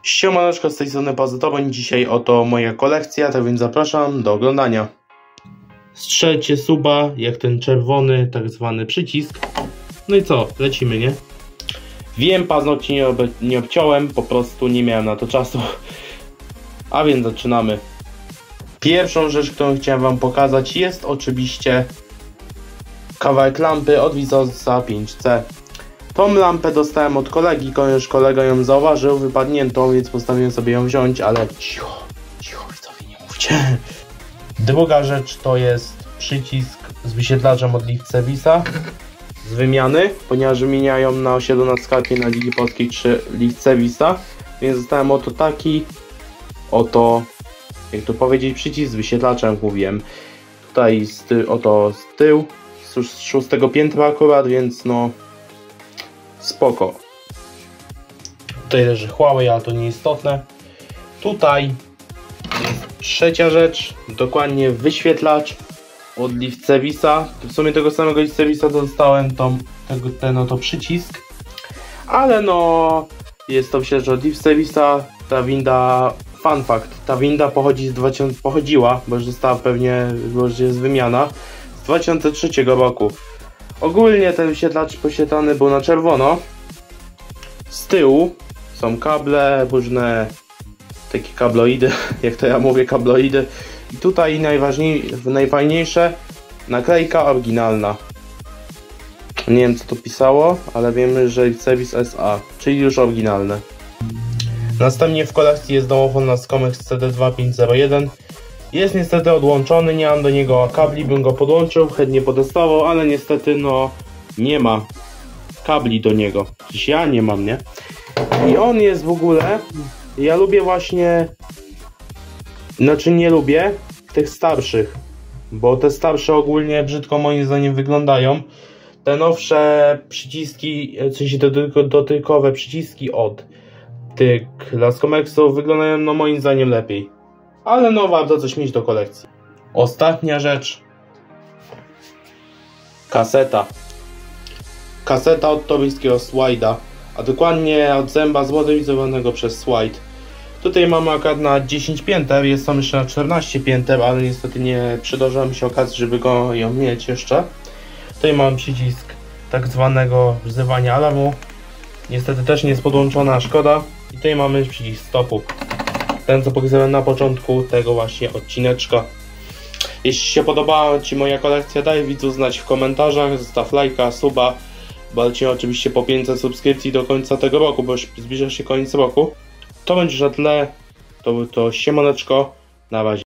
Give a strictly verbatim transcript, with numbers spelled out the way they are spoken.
Siemaneczko, z tej strony Pazytowań. Dzisiaj oto moja kolekcja, tak więc zapraszam do oglądania. Strzelcie suba, jak ten czerwony tak zwany przycisk. No i co, lecimy, nie? Wiem, paznokci nie, ob nie obciąłem, po prostu nie miałem na to czasu. A więc zaczynamy. Pierwszą rzecz, którą chciałem wam pokazać, jest oczywiście kawałek lampy od Vizosa pięć C. Tą lampę dostałem od kolegi, ponieważ kolega ją zauważył, wypadniętą, więc postanowiłem sobie ją wziąć, ale cicho, cicho, widzowie, nie mówcie. Druga rzecz to jest przycisk z wyświetlaczem od Liftservisa z wymiany, ponieważ wymieniają na osiedlu na sklepie na Ligi Polskiej trzy Liftservisa, więc dostałem oto taki, oto, jak to powiedzieć, przycisk z wyświetlaczem, mówiłem. Tutaj z ty oto z tyłu, z szóstego piętra akurat, więc no spoko. Tutaj leży Huawei, ale to nieistotne. Tutaj jest trzecia rzecz, dokładnie wyświetlacz od Liftservisa. W sumie tego samego Liftservisa dostałem tą, tego, ten oto przycisk, ale no jest to wyświetlacz od Liftservisa. Ta winda, fun fact, ta winda pochodzi z dwa tysiące, pochodziła, bo już została pewnie, bo już jest wymiana, z dwa tysiące trzeciego roku. Ogólnie ten wyświetlacz poświetlany był na czerwono. Z tyłu są kable, różne takie kabloidy, jak to ja mówię, kabloidy. I tutaj najfajniejsze, naklejka oryginalna. Nie wiem, co to pisało, ale wiemy, że Liftservis S A, czyli już oryginalne. Następnie w kolekcji jest domofon na Scomex C D dwa pięć zero jeden. Jest niestety odłączony, nie mam do niego kabli, bym go podłączył, chętnie potestował, ale niestety no nie ma kabli do niego. Przecież ja nie mam, nie? I on jest w ogóle, ja lubię właśnie, znaczy nie lubię tych starszych, bo te starsze ogólnie brzydko moim zdaniem wyglądają. Te nowsze przyciski, w sensie dotykowe przyciski od tych dla Scomexów wyglądają no moim zdaniem lepiej. Ale no warto coś mieć do kolekcji. Ostatnia rzecz. Kaseta. Kaseta od toruńskiego Swide'a, a dokładnie od zęba zmodernizowanego przez Swide. Tutaj mamy akurat na dziesięć pięter, jest tam jeszcze na czternaście pięter, ale niestety nie przydarzyła mi się okazji, żeby go ją mieć jeszcze. Tutaj mam przycisk tak zwanego wzywania alarmu. Niestety też nie jest podłączona, a szkoda. I tutaj mamy przycisk stopu. Ten, co pokazałem na początku tego właśnie odcineczka. Jeśli się podobała Ci moja kolekcja, daj widzu znać w komentarzach, zostaw lajka, suba. Walczymy oczywiście po pięćset subskrypcji do końca tego roku, bo już zbliża się koniec roku. To będzie na tyle. To było to siemaneczko. Na razie.